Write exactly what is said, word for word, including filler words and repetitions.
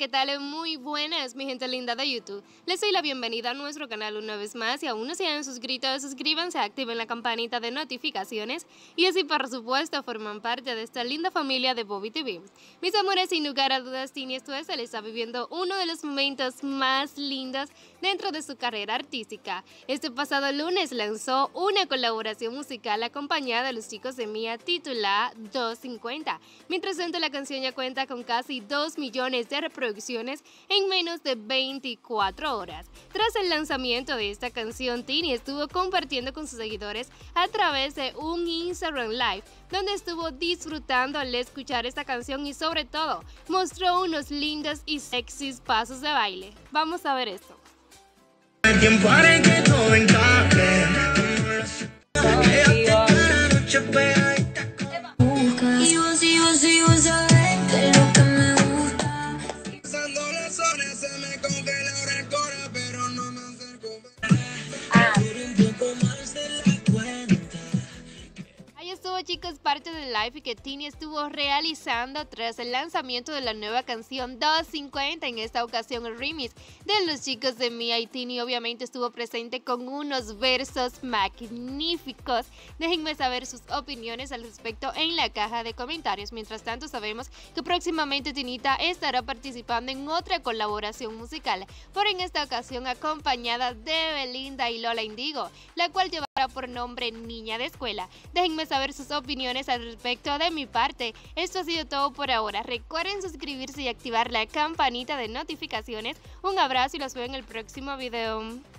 ¿qué tal? Muy buenas, mi gente linda de YouTube. Les doy la bienvenida a nuestro canal una vez más. Si aún no se han suscrito, suscríbanse, activen la campanita de notificaciones y así, por supuesto, forman parte de esta linda familia de Bobby T V. Mis amores, sin lugar a dudas, Tini Stoessel está viviendo uno de los momentos más lindos dentro de su carrera artística. Este pasado lunes lanzó una colaboración musical acompañada de los chicos de Mía titulada doscientos cincuenta. Mientras tanto, la canción ya cuenta con casi dos millones de reproducciones en menos de veinticuatro horas. Tras el lanzamiento de esta canción, Tini estuvo compartiendo con sus seguidores a través de un Instagram Live, donde estuvo disfrutando al escuchar esta canción y sobre todo mostró unos lindos y sexys pasos de baile. Vamos a ver esto. Tiempo haré que todo encaje. Y vos, y vos, y vos sabés que lo que me gusta. Pasando las horas se me congela ahora el cora, pero no me acerco. Quiero un poco más de la cuenta. Ahí estuvo, chicos, parte del live y que Tini estuvo realizando tras el lanzamiento de la nueva canción doscientos cincuenta, en esta ocasión el remix de los chicos de Mía, y Tini obviamente estuvo presente con unos versos magníficos. Déjenme saber sus opiniones al respecto en la caja de comentarios. Mientras tanto, sabemos que próximamente Tinita estará participando en otra colaboración musical, pero en esta ocasión acompañada de Belinda y Lola Indigo, la cual llevará por nombre Niña de Escuela. Déjenme saber sus opiniones al respecto. De mi parte, esto ha sido todo por ahora. Recuerden suscribirse y activar la campanita de notificaciones. Un abrazo y los veo en el próximo video.